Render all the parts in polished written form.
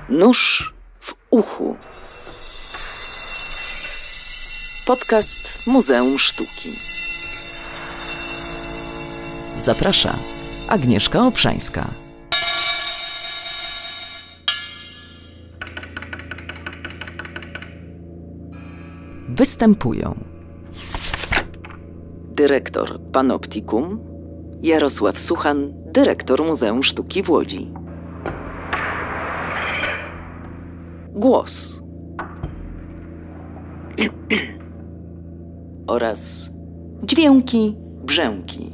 Nóż w uchu. Podcast Muzeum Sztuki. Zaprasza Agnieszka Obszańska. Występują dyrektor Panoptikum, Jarosław Suchan, dyrektor Muzeum Sztuki w Łodzi. Głos oraz dźwięki, brzęki.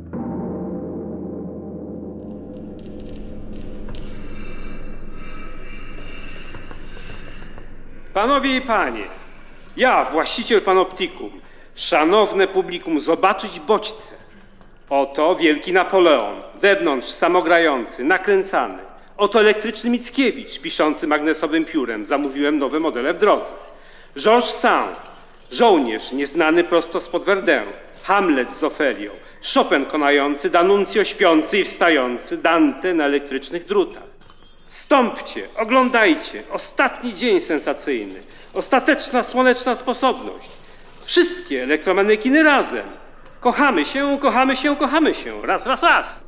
Panowie i panie, ja, właściciel Panoptikum, szanowne publikum, zobaczyć bodźce. Oto wielki Napoleon, wewnątrz samogrający, nakręcany. Oto elektryczny Mickiewicz, piszący magnesowym piórem. Zamówiłem nowe modele w drodze. Georges Sand, żołnierz nieznany prosto spod Verdun. Hamlet z Ofelią. Chopin konający, D'Annunzio śpiący i wstający, Dante na elektrycznych drutach. Wstąpcie, oglądajcie. Ostatni dzień sensacyjny. Ostateczna słoneczna sposobność. Wszystkie elektromanekiny razem. Kochamy się, kochamy się, kochamy się. Raz, raz, raz.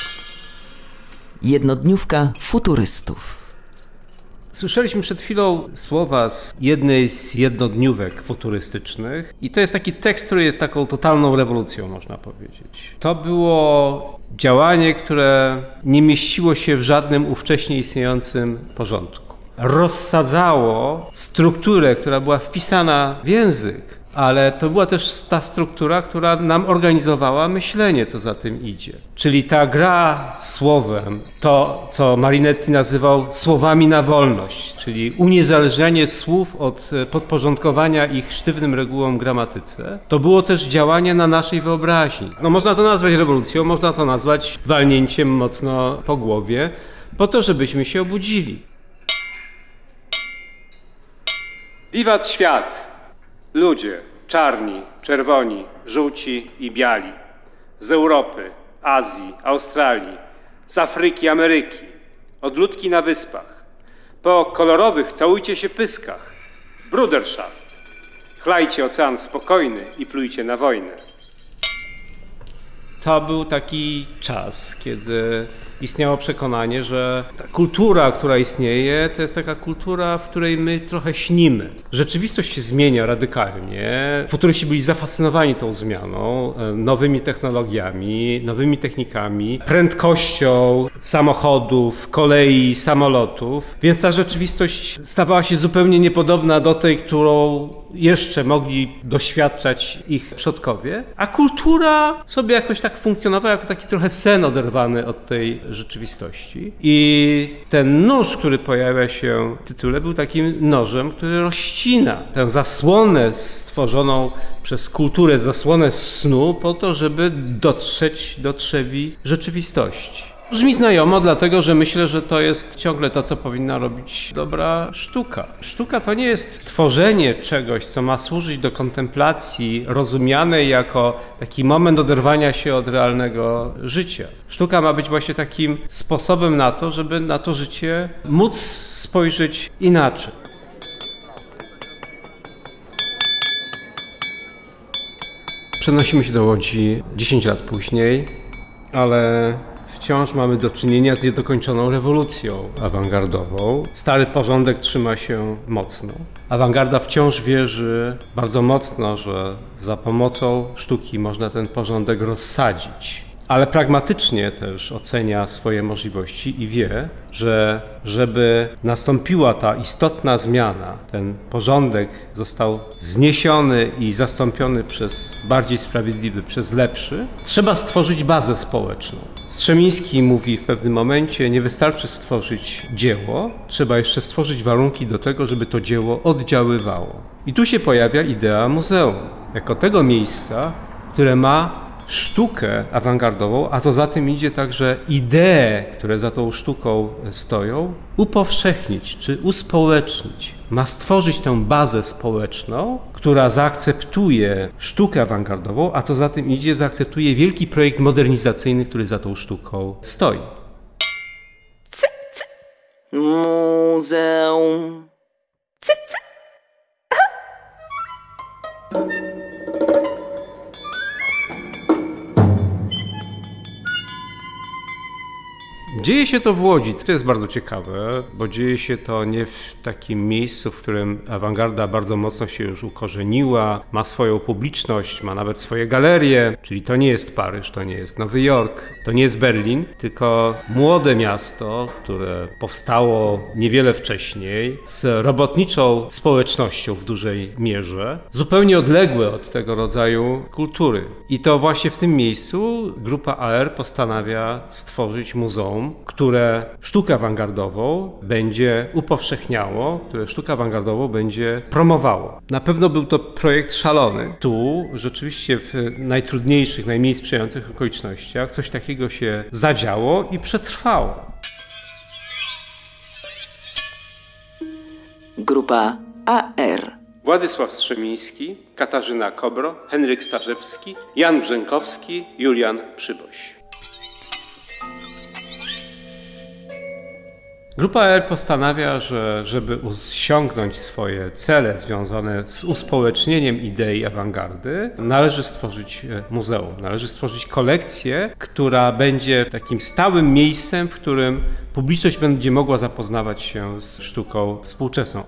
Jednodniówka futurystów. Słyszeliśmy przed chwilą słowa z jednej z jednodniówek futurystycznych i to jest taki tekst, który jest taką totalną rewolucją, można powiedzieć. To było działanie, które nie mieściło się w żadnym ówcześnie istniejącym porządku. Rozsadzało strukturę, która była wpisana w język, ale to była też ta struktura, która nam organizowała myślenie, co za tym idzie. Czyli ta gra słowem, to co Marinetti nazywał słowami na wolność, czyli uniezależnianie słów od podporządkowania ich sztywnym regułom gramatyce, to było też działanie na naszej wyobraźni. No, można to nazwać rewolucją, można to nazwać walnięciem mocno po głowie, po to, żebyśmy się obudzili. Wiwat świat! Ludzie, czarni, czerwoni, żółci i biali. Z Europy, Azji, Australii, z Afryki, Ameryki. Odludki na wyspach. Po kolorowych całujcie się pyskach. Bruderschaft. Chlajcie ocean spokojny i plujcie na wojnę. To był taki czas, kiedy istniało przekonanie, że ta kultura, która istnieje, to jest taka kultura, w której my trochę śnimy. Rzeczywistość się zmienia radykalnie. Futuryści byli zafascynowani tą zmianą, nowymi technologiami, nowymi technikami, prędkością samochodów, kolei, samolotów. Więc ta rzeczywistość stawała się zupełnie niepodobna do tej, którą jeszcze mogli doświadczać ich przodkowie. A kultura sobie jakoś tak funkcjonowała jako taki trochę sen oderwany od tej rzeczywistości. I ten nóż, który pojawia się w tytule, był takim nożem, który rozcina tę zasłonę stworzoną przez kulturę, zasłonę snu, po to, żeby dotrzeć do trzewi rzeczywistości. Brzmi znajomo, dlatego że myślę, że to jest ciągle to, co powinna robić dobra sztuka. Sztuka to nie jest tworzenie czegoś, co ma służyć do kontemplacji, rozumianej jako taki moment oderwania się od realnego życia. Sztuka ma być właśnie takim sposobem na to, żeby na to życie móc spojrzeć inaczej. Przenosimy się do Łodzi 10 lat później, ale wciąż mamy do czynienia z niedokończoną rewolucją awangardową. Stary porządek trzyma się mocno. Awangarda wciąż wierzy bardzo mocno, że za pomocą sztuki można ten porządek rozsadzić. Ale pragmatycznie też ocenia swoje możliwości i wie, że żeby nastąpiła ta istotna zmiana, ten porządek został zniesiony i zastąpiony przez bardziej sprawiedliwy, przez lepszy, trzeba stworzyć bazę społeczną. Strzemiński mówi w pewnym momencie, nie wystarczy stworzyć dzieło, trzeba jeszcze stworzyć warunki do tego, żeby to dzieło oddziaływało. I tu się pojawia idea muzeum, jako tego miejsca, które ma sztukę awangardową, a co za tym idzie także idee, które za tą sztuką stoją, upowszechnić czy uspołecznić. Ma stworzyć tę bazę społeczną, która zaakceptuje sztukę awangardową, a co za tym idzie, zaakceptuje wielki projekt modernizacyjny, który za tą sztuką stoi. Muzeum Muzeum. Dzieje się to w Łodzi. To jest bardzo ciekawe, bo dzieje się to nie w takim miejscu, w którym awangarda bardzo mocno się już ukorzeniła, ma swoją publiczność, ma nawet swoje galerie, czyli to nie jest Paryż, to nie jest Nowy Jork, to nie jest Berlin, tylko młode miasto, które powstało niewiele wcześniej, z robotniczą społecznością w dużej mierze, zupełnie odległe od tego rodzaju kultury. I to właśnie w tym miejscu grupa AR postanawia stworzyć muzeum, które sztukę awangardową będzie upowszechniało, które sztukę awangardową będzie promowało. Na pewno był to projekt szalony. Tu rzeczywiście w najtrudniejszych, najmniej sprzyjających okolicznościach coś takiego się zadziało i przetrwało. Grupa AR. Władysław Strzemiński, Katarzyna Kobro, Henryk Starzewski, Jan Brzękowski, Julian Przyboś. Grupa AR postanawia, że żeby osiągnąć swoje cele związane z uspołecznieniem idei awangardy, należy stworzyć muzeum, należy stworzyć kolekcję, która będzie takim stałym miejscem, w którym publiczność będzie mogła zapoznawać się z sztuką współczesną.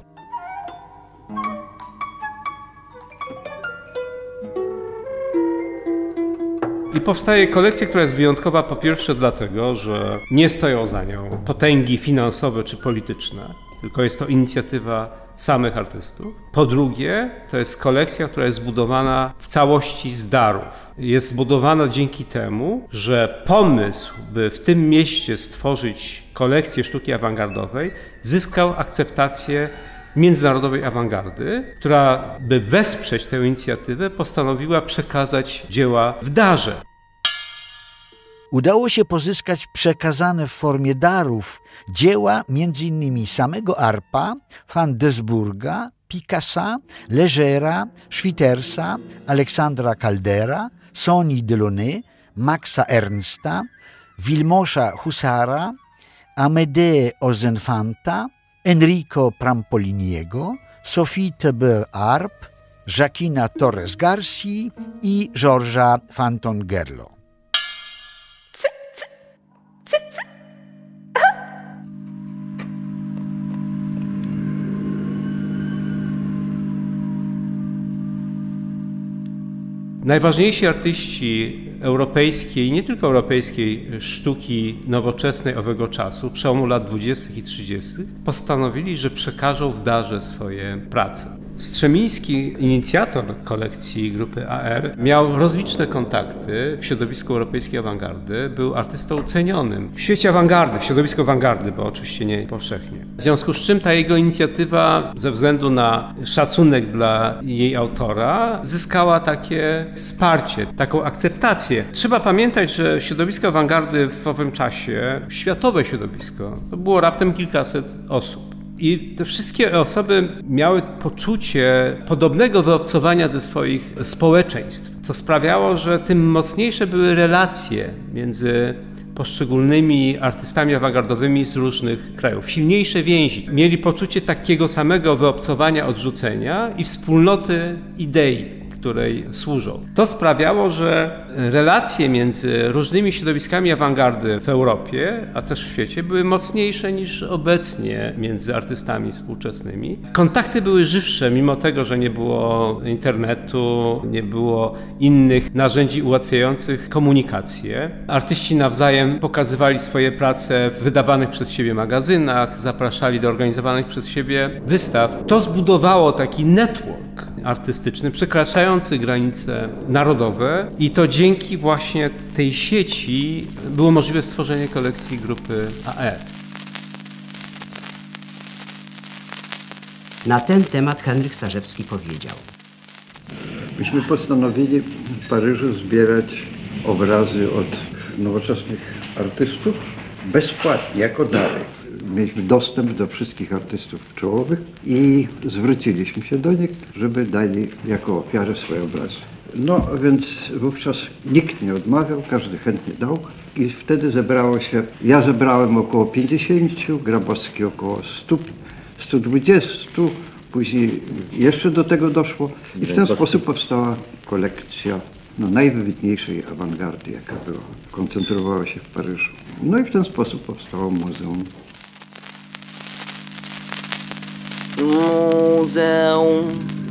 I powstaje kolekcja, która jest wyjątkowa po pierwsze dlatego, że nie stoją za nią potęgi finansowe czy polityczne, tylko jest to inicjatywa samych artystów. Po drugie, to jest kolekcja, która jest zbudowana w całości z darów. Jest zbudowana dzięki temu, że pomysł, by w tym mieście stworzyć kolekcję sztuki awangardowej, zyskał akceptację międzynarodowej awangardy, która, by wesprzeć tę inicjatywę, postanowiła przekazać dzieła w darze. Udało się pozyskać przekazane w formie darów dzieła m.in. samego Arpa, van Desburga, Picassa, Legera, Schwitersa, Aleksandra Caldera, Soni Delaunay, Maxa Ernsta, Wilmosza Husara, Amédée Ozenfanta, Enrico Prampoliniego, Sophie Tebeur-Arp, Joaquina Torres Garcia i Georgesa Fanton-Gerlo. Najważniejsi artyści europejskiej, i nie tylko europejskiej, sztuki nowoczesnej owego czasu, przełomu lat 20. i 30., postanowili, że przekażą w darze swoje prace. Strzemiński, inicjator kolekcji grupy AR, miał rozliczne kontakty w środowisku europejskiej awangardy, był artystą cenionym w świecie awangardy, w środowisku awangardy, bo oczywiście nie powszechnie. W związku z czym ta jego inicjatywa, ze względu na szacunek dla jej autora, zyskała takie wsparcie, taką akceptację. Trzeba pamiętać, że środowisko awangardy w owym czasie, światowe środowisko, to było raptem kilkaset osób. I te wszystkie osoby miały poczucie podobnego wyobcowania ze swoich społeczeństw, co sprawiało, że tym mocniejsze były relacje między poszczególnymi artystami awangardowymi z różnych krajów. Silniejsze więzi. Mieli poczucie takiego samego wyobcowania, odrzucenia i wspólnoty idei, której służą. To sprawiało, że relacje między różnymi środowiskami awangardy w Europie, a też w świecie, były mocniejsze niż obecnie między artystami współczesnymi. Kontakty były żywsze, mimo tego, że nie było internetu, nie było innych narzędzi ułatwiających komunikację. Artyści nawzajem pokazywali swoje prace w wydawanych przez siebie magazynach, zapraszali do organizowanych przez siebie wystaw. To zbudowało taki network artystyczny, przekraczający granice narodowe i to dzięki właśnie tej sieci było możliwe stworzenie kolekcji grupy AR. Na ten temat Henryk Starzewski powiedział: Myśmy postanowili w Paryżu zbierać obrazy od nowoczesnych artystów bezpłatnie, jako dary. Mieliśmy dostęp do wszystkich artystów czołowych i zwróciliśmy się do nich, żeby dali jako ofiarę swoje obrazy. No więc wówczas nikt nie odmawiał, każdy chętnie dał i wtedy zebrało się, ja zebrałem około 50, Grabowski około 100, 120, później jeszcze do tego doszło i w ten sposób powstała kolekcja najwybitniejszej awangardy, jaka była. Koncentrowała się w Paryżu. No i w ten sposób powstało muzeum. Muzeum.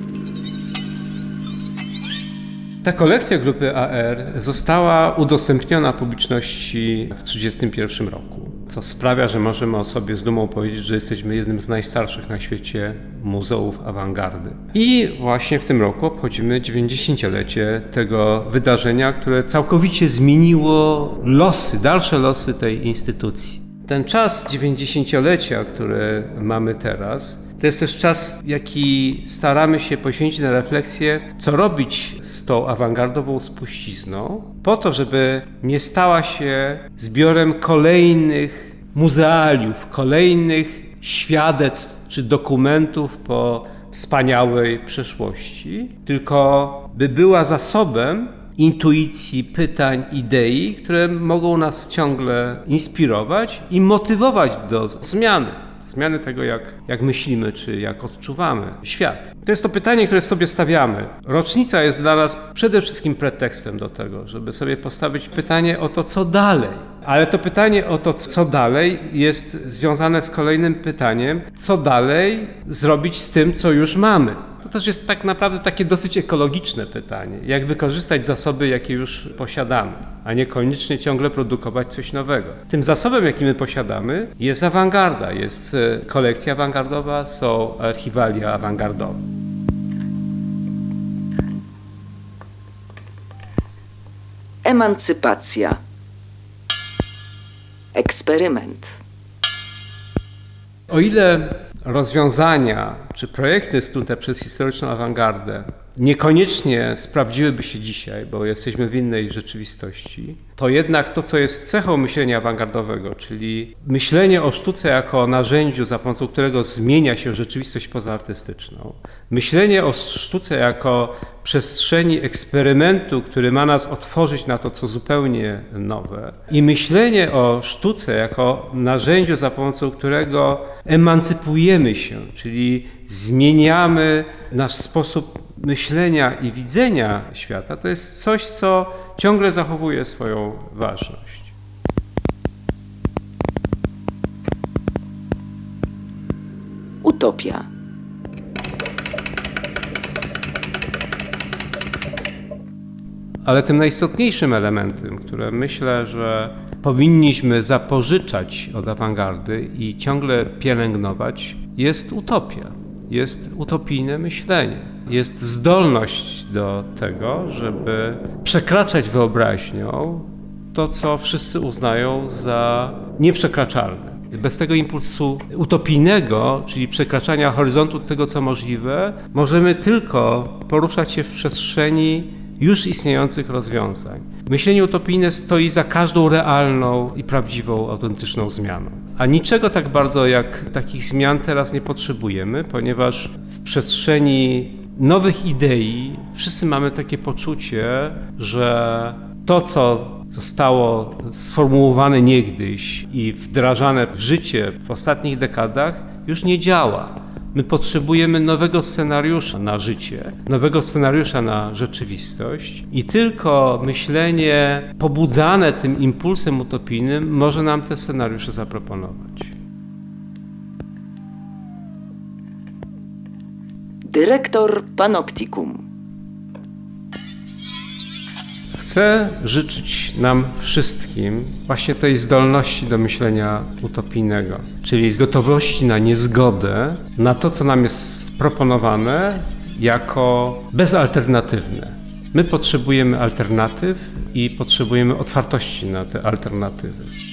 Ta kolekcja grupy AR została udostępniona publiczności w 1931 roku, co sprawia, że możemy o sobie z dumą powiedzieć, że jesteśmy jednym z najstarszych na świecie muzeów awangardy. I właśnie w tym roku obchodzimy 90-lecie tego wydarzenia, które całkowicie zmieniło dalsze losy tej instytucji. Ten czas 90-lecia, który mamy teraz, to jest też czas, jaki staramy się poświęcić na refleksję, co robić z tą awangardową spuścizną, po to, żeby nie stała się zbiorem kolejnych muzealiów, kolejnych świadectw czy dokumentów po wspaniałej przeszłości, tylko by była zasobem intuicji, pytań, idei, które mogą nas ciągle inspirować i motywować do zmiany tego, jak myślimy, czy jak odczuwamy świat. To jest to pytanie, które sobie stawiamy. Rocznica jest dla nas przede wszystkim pretekstem do tego, żeby sobie postawić pytanie o to, co dalej. Ale to pytanie o to, co dalej, jest związane z kolejnym pytaniem, co dalej zrobić z tym, co już mamy. To też jest tak naprawdę takie dosyć ekologiczne pytanie. Jak wykorzystać zasoby, jakie już posiadamy, a niekoniecznie ciągle produkować coś nowego. Tym zasobem, jaki my posiadamy, jest awangarda, jest kolekcja awangardowa, są archiwalia awangardowe. Emancypacja. Eksperyment. O ile rozwiązania czy projekty snute przez historyczną awangardę niekoniecznie sprawdziłyby się dzisiaj, bo jesteśmy w innej rzeczywistości, to jednak to, co jest cechą myślenia awangardowego, czyli myślenie o sztuce jako narzędziu, za pomocą którego zmienia się rzeczywistość pozaartystyczną, myślenie o sztuce jako przestrzeni eksperymentu, który ma nas otworzyć na to, co zupełnie nowe, i myślenie o sztuce jako narzędziu, za pomocą którego emancypujemy się, czyli zmieniamy nasz sposób myślenia i widzenia świata, to jest coś, co ciągle zachowuje swoją ważność. Utopia. Ale tym najistotniejszym elementem, które myślę, że powinniśmy zapożyczać od awangardy i ciągle pielęgnować, jest utopia. Jest utopijne myślenie. Jest zdolność do tego, żeby przekraczać wyobraźnią to, co wszyscy uznają za nieprzekraczalne. Bez tego impulsu utopijnego, czyli przekraczania horyzontu tego, co możliwe, możemy tylko poruszać się w przestrzeni już istniejących rozwiązań. Myślenie utopijne stoi za każdą realną i prawdziwą, autentyczną zmianą. A niczego tak bardzo jak takich zmian teraz nie potrzebujemy, ponieważ w przestrzeni nowych idei wszyscy mamy takie poczucie, że to, co zostało sformułowane niegdyś i wdrażane w życie w ostatnich dekadach, już nie działa. My potrzebujemy nowego scenariusza na życie, nowego scenariusza na rzeczywistość i tylko myślenie pobudzane tym impulsem utopijnym może nam te scenariusze zaproponować. Dyrektor Panoptikum. Chcę życzyć nam wszystkim właśnie tej zdolności do myślenia utopijnego, czyli gotowości na niezgodę, na to, co nam jest proponowane jako bezalternatywne. My potrzebujemy alternatyw i potrzebujemy otwartości na te alternatywy.